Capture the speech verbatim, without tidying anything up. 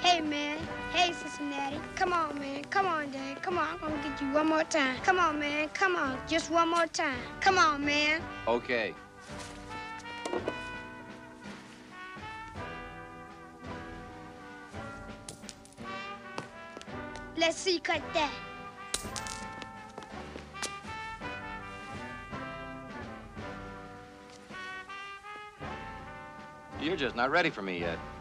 Hey, man. Hey, Cincinnati. Come on, man. Come on, Dad. Come on. I'm gonna get you one more time. Come on, man. Come on. Just one more time. Come on, man. Okay. Let's see, cut that. You're just not ready for me yet.